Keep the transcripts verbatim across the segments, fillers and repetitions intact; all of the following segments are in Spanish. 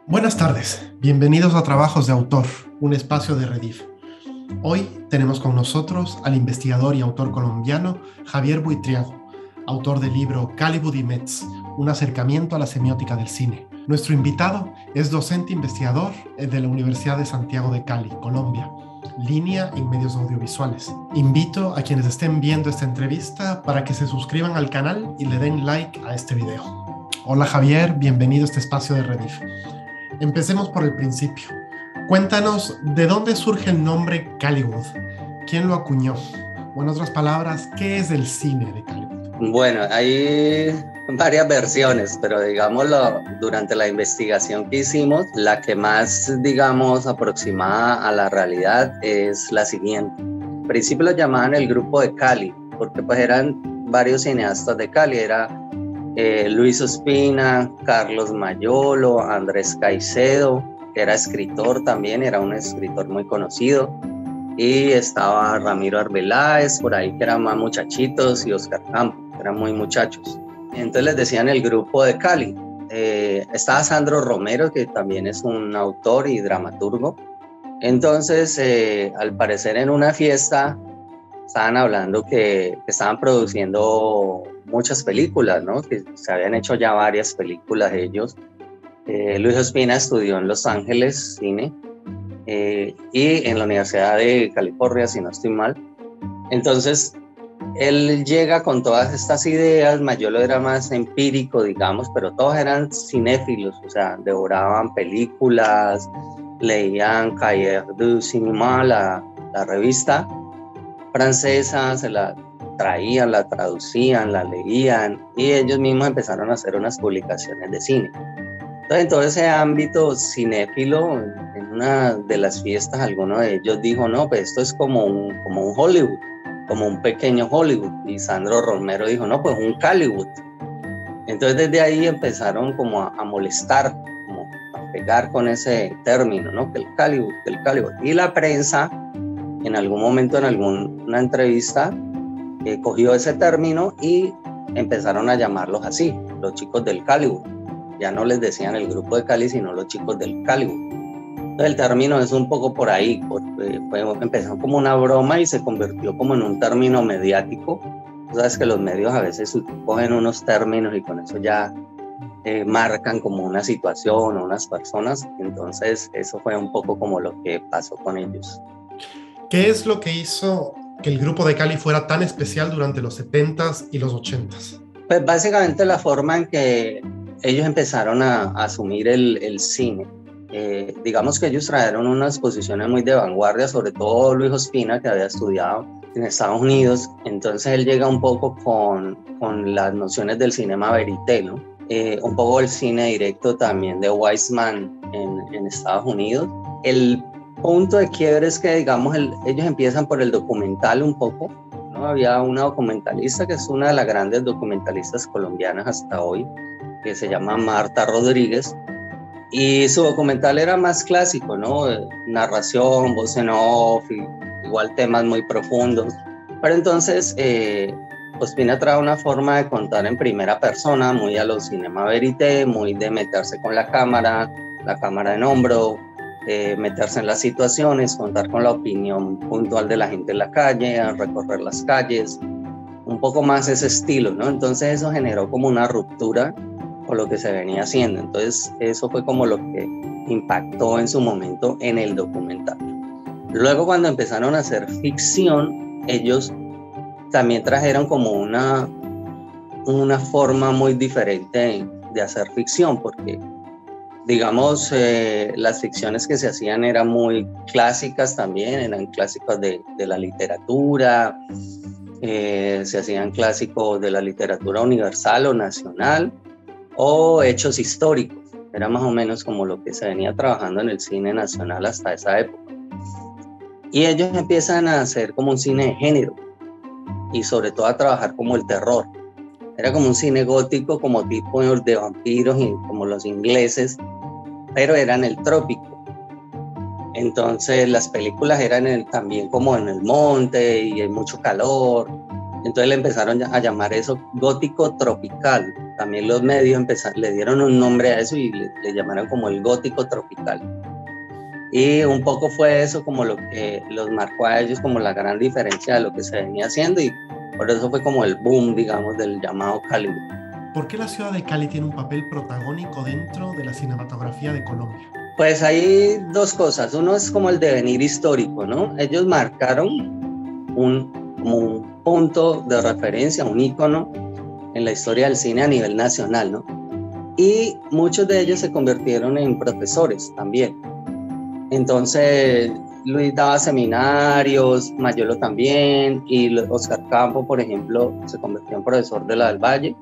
Buenas tardes, bienvenidos a Trabajos de Autor, un espacio de Rediff. Hoy tenemos con nosotros al investigador y autor colombiano Javier Buitriago, autor del libro Callywood y Metz, un acercamiento a la semiótica del cine. Nuestro invitado es docente investigador de la Universidad de Santiago de Cali, Colombia, línea en medios audiovisuales. Invito a quienes estén viendo esta entrevista para que se suscriban al canal y le den like a este video. Hola Javier, bienvenido a este espacio de Rediff. Empecemos por el principio. Cuéntanos, ¿de dónde surge el nombre Callywood? ¿Quién lo acuñó? O en otras palabras, ¿qué es el cine de Callywood? Bueno, hay varias versiones, pero digámoslo, durante la investigación que hicimos, la que más, digamos, aproximada a la realidad es la siguiente. Al principio lo llamaban el Grupo de Cali, porque pues eran varios cineastas de Cali, era Eh, Luis Ospina, Carlos Mayolo, Andrés Caicedo, que era escritor también, era un escritor muy conocido, y estaba Ramiro Arbeláez, por ahí que eran más muchachitos, y Oscar Campo, que eran muy muchachos. Entonces les decían el Grupo de Cali. Eh, estaba Sandro Romero, que también es un autor y dramaturgo. Entonces, eh, al parecer en una fiesta, estaban hablando que, que estaban produciendo muchas películas, ¿no? Que se habían hecho ya varias películas ellos. Eh, Luis Ospina estudió en Los Ángeles cine eh, y en la Universidad de California, si no estoy mal. Entonces, él llega con todas estas ideas. Mayolo era más empírico, digamos, pero todos eran cinéfilos, o sea, devoraban películas, leían Cahiers du Cinéma, la, la revista francesa, se la traían, la traducían, la leían, y ellos mismos empezaron a hacer unas publicaciones de cine. Entonces, en todo ese ámbito cinéfilo, en una de las fiestas, alguno de ellos dijo, no, pues esto es como un, como un Hollywood, como un pequeño Hollywood, y Sandro Romero dijo, no, pues un Callywood. Entonces, desde ahí empezaron como a, a molestar, como a pegar con ese término, ¿no? Que el Callywood, que el Callywood. Y la prensa, en algún momento, en alguna entrevista, eh, cogió ese término y empezaron a llamarlos así, los chicos del Callywood. Ya no les decían el Grupo de Cali, sino los chicos del Callywood. Entonces el término es un poco por ahí, porque fue, empezó como una broma y se convirtió como en un término mediático. Tú sabes que los medios a veces cogen unos términos y con eso ya eh, marcan como una situación o unas personas. Entonces eso fue un poco como lo que pasó con ellos. ¿Qué es lo que hizo que el Grupo de Cali fuera tan especial durante los setentas y los ochentas? Pues básicamente la forma en que ellos empezaron a, a asumir el, el cine. Eh, digamos que ellos trajeron unas posiciones muy de vanguardia, sobre todo Luis Ospina, que había estudiado en Estados Unidos. Entonces él llega un poco con, con las nociones del cinema verité, ¿no? Eh, un poco el cine directo también de Weissman en, en Estados Unidos. El punto de quiebre es que, digamos, el, ellos empiezan por el documental un poco, ¿no? Había una documentalista que es una de las grandes documentalistas colombianas hasta hoy, que se llama Marta Rodríguez, y su documental era más clásico, ¿no? Narración, voz en off, y igual temas muy profundos. Pero entonces, eh, Ospina trae una forma de contar en primera persona, muy a lo cinema verité, muy de meterse con la cámara, la cámara en hombro, Eh, meterse en las situaciones, contar con la opinión puntual de la gente en la calle, a recorrer las calles, un poco más ese estilo, ¿no? Entonces eso generó como una ruptura con lo que se venía haciendo. Entonces eso fue como lo que impactó en su momento en el documental. Luego, cuando empezaron a hacer ficción, ellos también trajeron como una, una forma muy diferente de hacer ficción, porque digamos, eh, las ficciones que se hacían eran muy clásicas también, eran clásicos de, de la literatura, eh, se hacían clásicos de la literatura universal o nacional, o hechos históricos. Era más o menos como lo que se venía trabajando en el cine nacional hasta esa época. Y ellos empiezan a hacer como un cine de género, y sobre todo a trabajar como el terror. Era como un cine gótico, como tipo de vampiros, y como los ingleses, pero era en el trópico. Entonces las películas eran en, también como en el monte y hay mucho calor. Entonces le empezaron a llamar eso gótico tropical. también los medios empezaron, le dieron un nombre a eso y le, le llamaron como el gótico tropical. Y un poco fue eso como lo que los marcó a ellos como la gran diferencia de lo que se venía haciendo, y por eso fue como el boom, digamos, del llamado Caliwood. ¿Por qué la ciudad de Cali tiene un papel protagónico dentro de la cinematografía de Colombia? Pues hay dos cosas. Uno es como el devenir histórico, ¿no? Ellos marcaron un, como un punto de referencia, un ícono en la historia del cine a nivel nacional, ¿no? Y muchos de ellos se convirtieron en profesores también. Entonces, Luis daba seminarios, Mayolo también, y Oscar Campo, por ejemplo, se convirtió en profesor de la del Valle.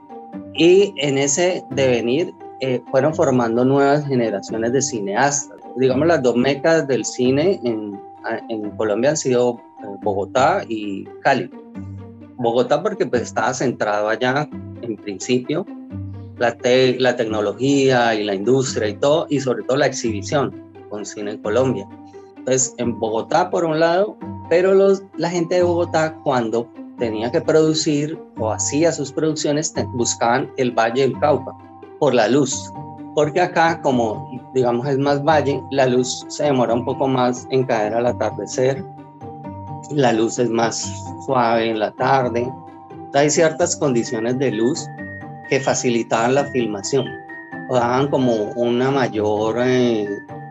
Y en ese devenir eh, fueron formando nuevas generaciones de cineastas. Digamos, las dos mecas del cine en, en Colombia han sido Bogotá y Cali. Bogotá porque pues, estaba centrado allá, en principio, la, te la tecnología y la industria y todo, y sobre todo la exhibición con cine en Colombia. Entonces, en Bogotá, por un lado, pero los, la gente de Bogotá, cuando tenía que producir o hacía sus producciones, te, buscaban el Valle del Cauca por la luz. Porque acá, como digamos es más valle, la luz se demora un poco más en caer al atardecer, la luz es más suave en la tarde. Entonces, hay ciertas condiciones de luz que facilitaban la filmación, o daban como una mayor eh,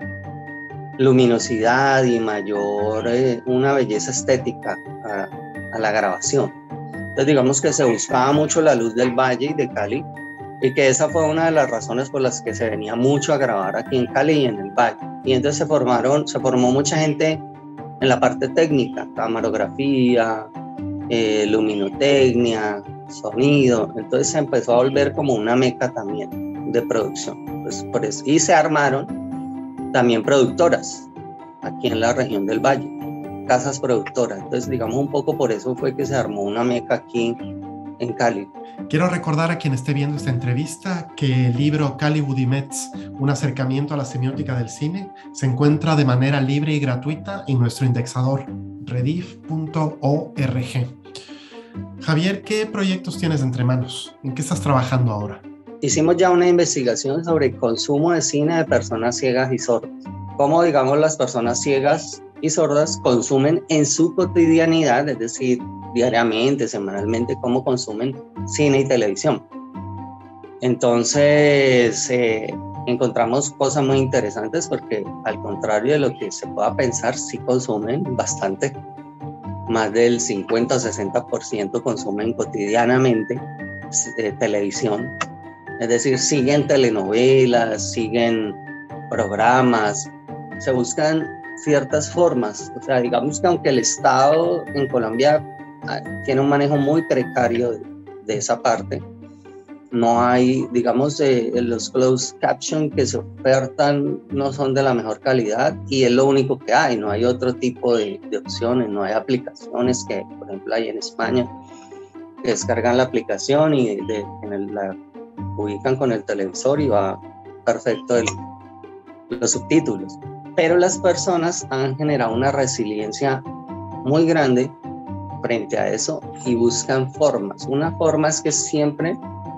luminosidad y mayor, eh, una belleza estética a, a la grabación. Entonces digamos que se buscaba mucho la luz del Valle y de Cali, y que esa fue una de las razones por las que se venía mucho a grabar aquí en Cali y en el Valle. Y entonces se formaron, se formó mucha gente en la parte técnica, camarografía, eh, luminotecnia, sonido. Entonces se empezó a volver como una meca también de producción. Pues por eso, y se armaron también productoras aquí en la región del Valle, casas productoras. Entonces, digamos, un poco por eso fue que se armó una meca aquí en Cali. Quiero recordar a quien esté viendo esta entrevista que el libro Caliwood y Metz, un acercamiento a la semiótica del cine, se encuentra de manera libre y gratuita en nuestro indexador rediff punto org. Javier, ¿qué proyectos tienes entre manos? ¿En qué estás trabajando ahora? Hicimos ya una investigación sobre el consumo de cine de personas ciegas y sordas. Cómo, digamos, las personas ciegas y sordas consumen en su cotidianidad, es decir, diariamente, semanalmente, cómo consumen cine y televisión. Entonces, eh, encontramos cosas muy interesantes porque, al contrario de lo que se pueda pensar, sí consumen bastante. Más del cincuenta o sesenta por ciento consumen cotidianamente eh, televisión. Es decir, siguen telenovelas, siguen programas, se buscan ciertas formas. O sea, digamos que aunque el Estado en Colombia tiene un manejo muy precario de, de esa parte, no hay, digamos, eh, los closed caption que se ofertan no son de la mejor calidad y es lo único que hay, no hay otro tipo de, de opciones, no hay aplicaciones que, por ejemplo, hay en España, que descargan la aplicación y de, en el, la ubican con el televisor y va perfecto el, los subtítulos. Pero las personas han generado una resiliencia muy grande frente a eso y buscan formas. Una forma es que siempre,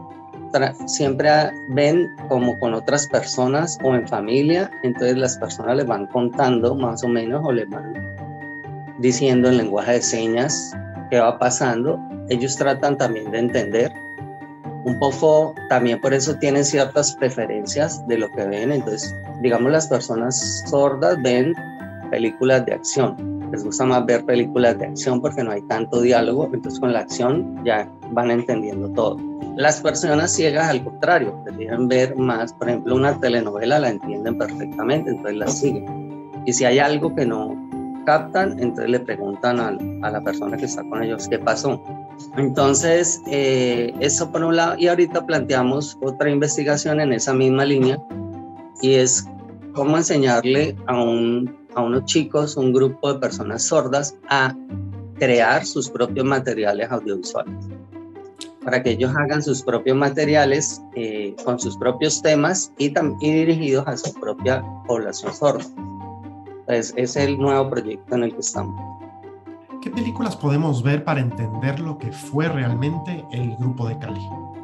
siempre ven como con otras personas o en familia, entonces las personas les van contando más o menos o les van diciendo en lenguaje de señas qué va pasando. Ellos tratan también de entender. Un poco también por eso tienen ciertas preferencias de lo que ven. Entonces, digamos, las personas sordas ven películas de acción. Les gusta más ver películas de acción porque no hay tanto diálogo. Entonces, con la acción ya van entendiendo todo. Las personas ciegas, al contrario, prefieren ver más. Por ejemplo, una telenovela la entienden perfectamente, entonces la siguen. Y si hay algo que no captan, entonces le preguntan a, a la persona que está con ellos qué pasó. Entonces, eh, eso por un lado, y ahorita planteamos otra investigación en esa misma línea, y es cómo enseñarle a, un, a unos chicos, un grupo de personas sordas, a crear sus propios materiales audiovisuales, para que ellos hagan sus propios materiales eh, con sus propios temas y, y dirigidos a su propia población sorda. Entonces, ese es el nuevo proyecto en el que estamos. ¿Qué películas podemos ver para entender lo que fue realmente el Grupo de Cali?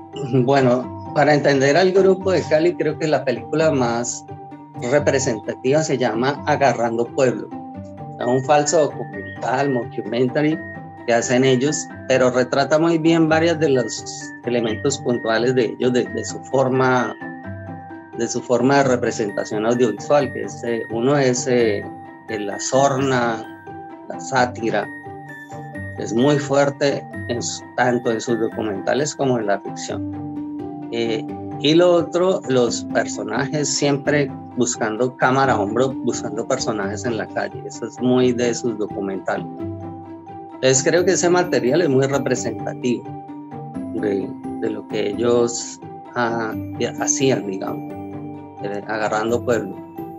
Bueno, para entender al grupo de Cali, creo que la película más representativa se llama Agarrando Pueblo. Es un falso documental, mockumentary que hacen ellos, pero retrata muy bien varios de los elementos puntuales de ellos, de, de su forma, de su forma de representación audiovisual, que es, eh, uno es eh, la sorna, la sátira. Es muy fuerte en, tanto en sus documentales como en la ficción. Eh, y lo otro, los personajes siempre buscando cámara a hombro, buscando personajes en la calle. Eso es muy de sus documentales. Entonces creo que ese material es muy representativo de, de lo que ellos ah, hacían, digamos, eh, agarrando pueblo.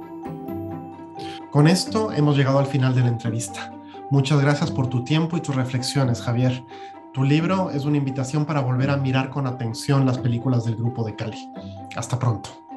Con esto hemos llegado al final de la entrevista. Muchas gracias por tu tiempo y tus reflexiones, Javier. Tu libro es una invitación para volver a mirar con atención las películas del Grupo de Cali. Hasta pronto.